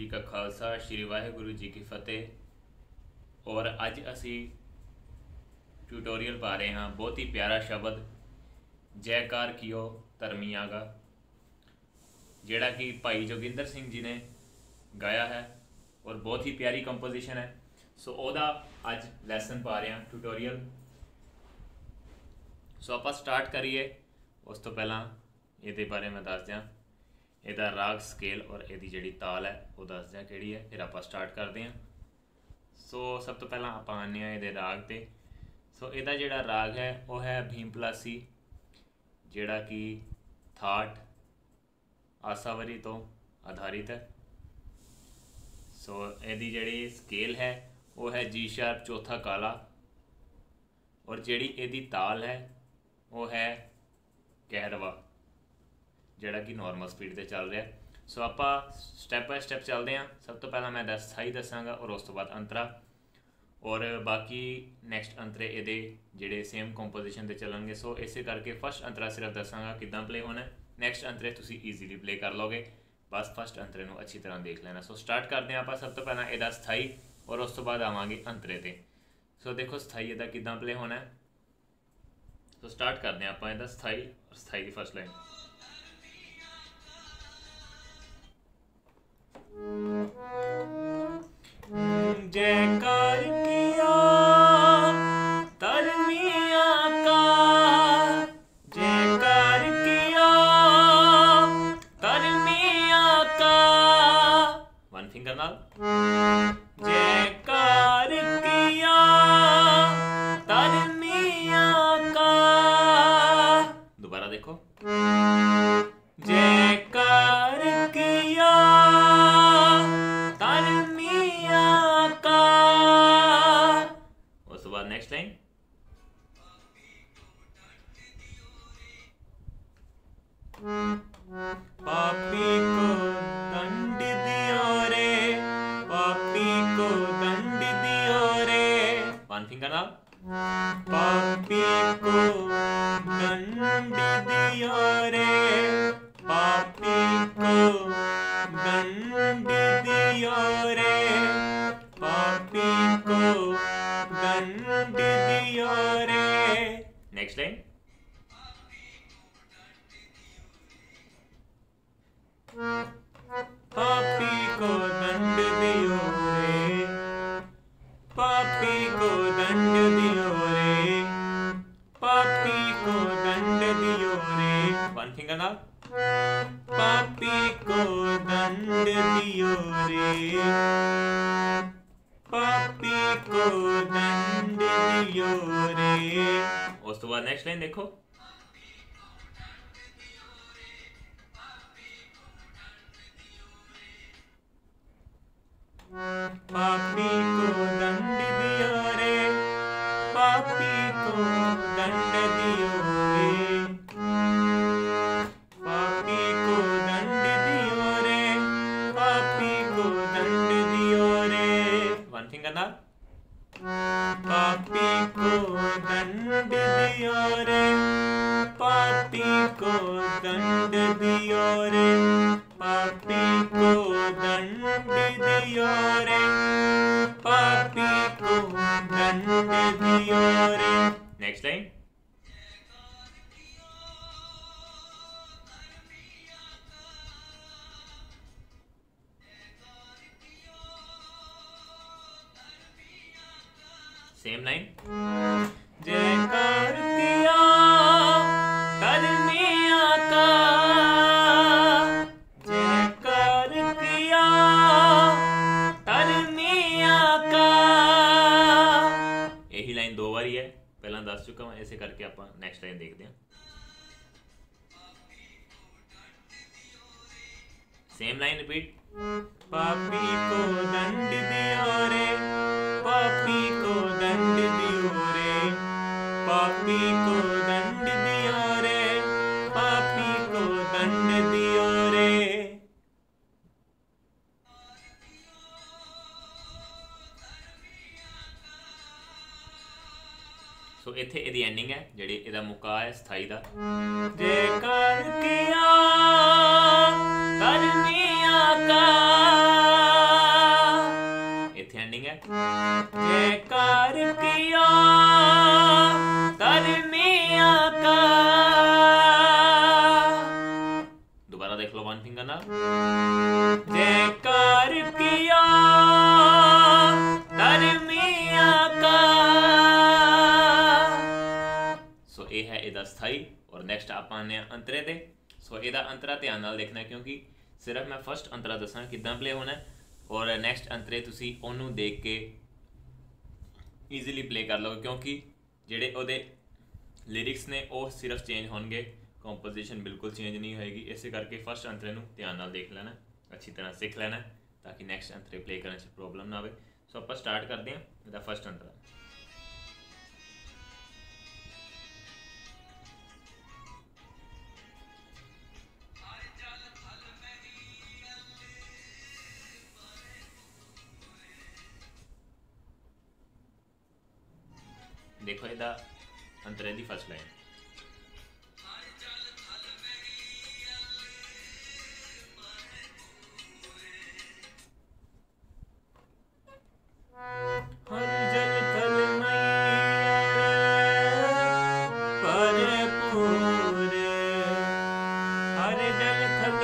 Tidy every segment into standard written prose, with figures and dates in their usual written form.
का खालसा श्री वाहिगुरु जी की फतेह। और अज असी ट्यूटोरियल पा रहे हैं बहुत ही प्यारा शब्द जयकार कियो धर्मिया का, जेड़ा कि भाई जोगिंदर सिंह जी ने गाया है और बहुत ही प्यारी कंपोजिशन है। सो ओदा अज लैसन पा रहे हैं ट्यूटोरियल। सो आप स्टार्ट करिए। उस तो पहला ये बारे में दस दें ਇਹਦਾ राग स्केल और ਇਹਦੀ ਜਿਹੜੀ ताल है वो दस दें ਕਿਹੜੀ है, फिर आप स्टार्ट करते हैं। सो सब तो पहला आप आने ਇਹਦੇ राग ਤੇ। सो ਇਹਦਾ ਜਿਹੜਾ राग है वो है भीमपलासी, ਜਿਹੜਾ कि थाट आसावरी तो आधारित है। सो ਇਹਦੀ ਜਿਹੜੀ स्केल है वो है जी शार्प चौथा काला, और ਜਿਹੜੀ ਇਹਦੀ ताल है वो है कहरवा, ਜਿਹੜਾ कि नॉर्मल स्पीड से चल रहा है। सो आप स्टैप बाय स्टैप चलते हैं। सब तो पहला मैं स्थाई दसांगा और उस तो बाद अंतरा, और बाकी नैक्सट अंतरे ये जोड़े सेम कंपोजिशन से चलणगे। सो इस करके फस्ट अंतरा सिर्फ दसांगा किदां प्ले होना है, नैक्सट अंतरे तुसी ईजीली प्ले कर लोगे। बस फस्ट अंतरे को अच्छी तरह देख लेना। सो स्टार्ट करते हैं आप। सब तो पहला यदा स्थाई और उस तो बाद आवांगे अंतरे ते। सो देखो स्थाई यदा किदां प्ले होना है। तो स्टार्ट करते हैं आप यदा स्थाई और स्थाई की फस्ट लाइन। जयकार किया धर्मिया का, जयकार किया धर्मिया का, वन फिंगर नाल। जयकार किया धर्मिया का, दोबारा देखो। जयकार किया धर्मिया का, उसके बाद नेक्स्ट लाइन। पापी को दंड दियो रे, पापी को दंड दियो रे, वन फिंगर नाल। पापी को दंड दियो रे, पापी को दंड दियो रे, पापी को दंड दियो रे। Next line. पापी को दंड दियो रे, पापी को दंड दियो रे, पापी को दंड दियो रे, वन फिंगर नाल। पापी को दंड दियो रे, पापी को दंड दियो रे। उस तो बाद नेक्स्ट लाइन देखो। पापी को दंड दियो रे, पापी को दंड दियो रे, पापी को दंड दियो रे, पापी को दंड दियो रे, वन फिंगर नाल। पापी को दंड दियो रे, पापी को दंड दियो रे, पापी को दंड दियो रे, पापी को दंड दियो रे। Next line. Same line. जयकार किया धर्मिया का, जयकार किया धर्मिया का। यही लाइन दो बारी है, पहला दस चुका हूं, ऐसे करके आप नेक्स्ट लाइन देखते हैं। Same line repeat. पापी को दंड दियो रे, पापी को दंड दियो रे, पापी को दंड दियो रे, पापी को दंड दियो रे। सो इत्थे इहदी एंडिंग है, जिहड़ी इहदा मुक्का है स्थाई दा। जयकार किया धर्मिया का, जयकार किया धर्मिया का। दोबारा देख लो वन फिंगर ना। जयकार किया धर्मिया का। सो ये है इहदा स्थाई। और नैक्सट आप आने अंतरे दे। सो इहदा अंतरा ध्यान नाल देखना क्योंकि सिर्फ मैं फर्स्ट अंतरा दसा किदां प्ले होना है और नैक्सट अंतरे तुसी ओनू देख के ईजीली प्ले कर लोगे क्योंकि जेडे ओदे लिरिक्स ने वो सिर्फ चेंज होंगे, कंपोजिशन बिल्कुल चेंज नहीं होएगी। इस करके फर्स्ट अंतरे नू ध्यान नाल देख लेना, अच्छी तरह सीख लेना ताकि नैक्सट अंतरे प्ले करने से प्रॉब्लम ना आए। सो आप स्टार्ट करते हैं इहदा फर्स्ट अंतरा। देखो इहदा अंतरे दी फर्स्ट लाइन। हर जल थल पर पूरे, हर जल थल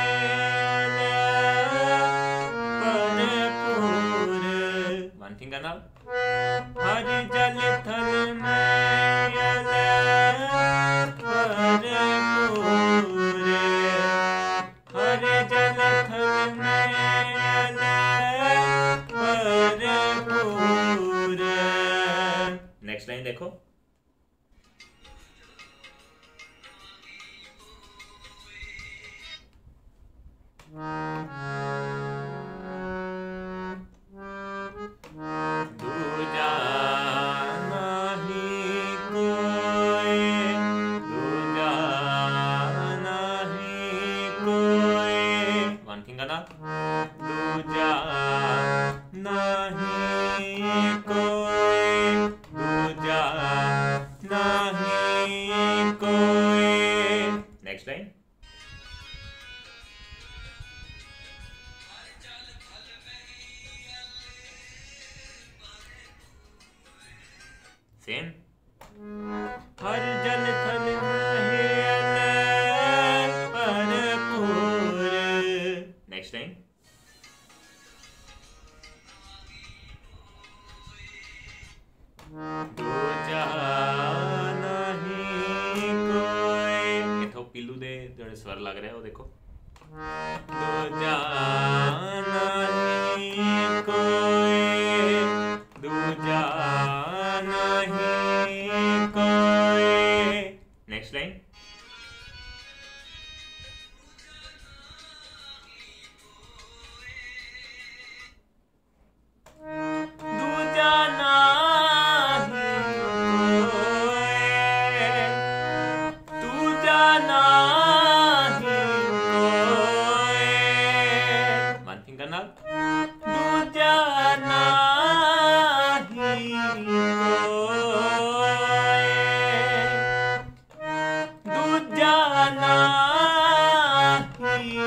पर पूरे। वन फिंगर नाल। हर जल थल नेक्स्ट लाइन देखो। दूजा नहीं कोई, दूजा नहीं कोई। वन फिंगर ना। दूजा नहीं कोई, दूजा नहीं कोई। Next line. सेम। हर जल थल पर पूरे। Next line. दूजा नहीं कोई। इथों पीलू दे जेडे स्वर लग रहे हो देखो। दूजा नहीं कोई, दूजा नहीं कोई। Next line. दूजा नहीं कोई, दूजा नहीं कोई। वन फिंगर नाल। दूजा नहीं कोई, दूजा नहीं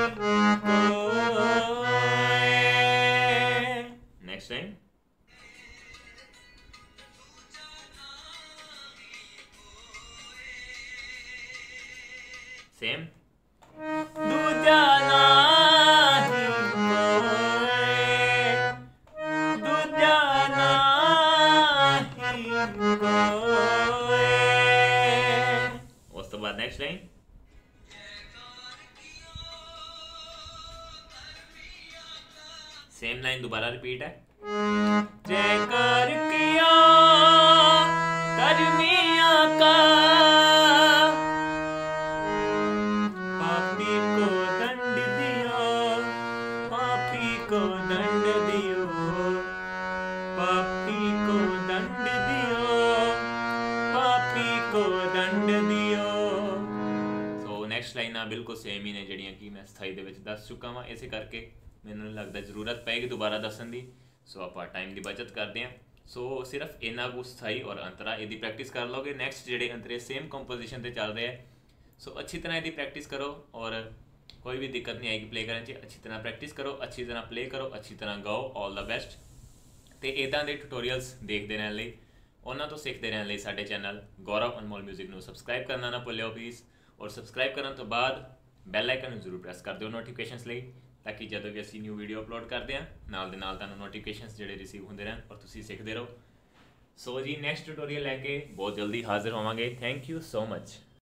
कोई। Next line. सेम। दूजा नहीं कोई, दूजा नहीं कोई। उस तो बाद नेक्स्ट लाइन। सेम लाइन दोबारा रिपीट है। जयकार किया धर्मिया का, पापी को दंड दियो, पापी को दंड दियो, पापी को दंड दियो, पापी को दंड दियो। सो नैक्सट लाइना बिल्कुल सेम ही ने जड़ियाँ कि मैं स्थाई दे विच दस चुका वा, इस करके मैनूं नहीं लगता जरूरत पैगी दोबारा दसन की। सो आप टाइम की बचत करते हैं। सो सिर्फ इन्ना कुछ स्थाई और अंतरा यदि प्रैक्टिस कर लोगे, नैक्सट जेडे अंतरे सेम कंपोजिशन से चल रहे हैं। सो अच्छी तरह यदि प्रैक्टिस करो और कोई भी दिक्कत नहीं आएगी प्ले करने से। अच्छी तरह प्रैक्टिस करो, अच्छी तरह प्ले करो, अच्छी तरह गाओ। All the best. ਤੇ ਇਦਾਂ ਦੇ ਟਿਊਟੋਰੀਅਲਸ ਦੇਖਦੇ ਰਹਿਣ ਲਈ, ਉਹਨਾਂ ਤੋਂ ਸਿੱਖਦੇ ਰਹਿਣ ਲਈ ਸਾਡੇ ਚੈਨਲ ਗੌਰਵ ਅਨਮੋਲ ਮਿਊਜ਼ਿਕ ਨੂੰ ਸਬਸਕ੍ਰਾਈਬ ਕਰਨਾ ਨਾ ਭੁੱਲਿਓ ਪਲੀਜ਼। ਔਰ ਸਬਸਕ੍ਰਾਈਬ ਕਰਨ ਤੋਂ ਬਾਅਦ ਬੈਲ ਆਈਕਨ ਨੂੰ ਜ਼ਰੂਰ ਪ੍ਰੈਸ ਕਰ ਦਿਓ ਨੋਟੀਫਿਕੇਸ਼ਨਸ ਲਈ, ਤਾਂ ਕਿ ਜਦੋਂ ਵੀ ਅਸੀਂ ਨਿਊ ਵੀਡੀਓ ਅਪਲੋਡ ਕਰਦੇ ਹਾਂ ਨਾਲ ਦੇ ਨਾਲ ਤੁਹਾਨੂੰ ਨੋਟੀਫਿਕੇਸ਼ਨਸ ਜਿਹੜੇ ਰਿਸੀਵ ਹੁੰਦੇ ਰਹਿਣ ਔਰ ਤੁਸੀਂ ਸਿੱਖਦੇ ਰਹੋ। ਸੋ ਜੀ ਨੈਕਸਟ ਟਿਊਟੋਰੀਅਲ ਲੈ ਕੇ ਬਹੁਤ ਜਲਦੀ ਹਾਜ਼ਰ ਹੋਵਾਂਗੇ। Thank you so much.